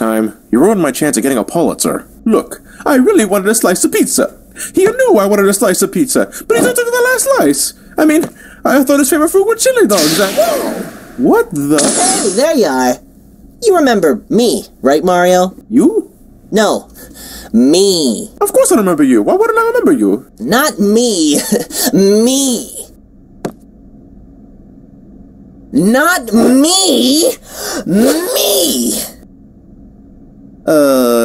time. You ruined my chance of getting a Pulitzer. Look, I really wanted a slice of pizza. He knew I wanted a slice of pizza, but he took the last slice. I mean, I thought his favorite food were chili dogs. What the? Hey, there you are. You remember me, right, Mario? You? No, me. Of course I remember you. Why wouldn't I remember you? Not me. Me. Not me. Me.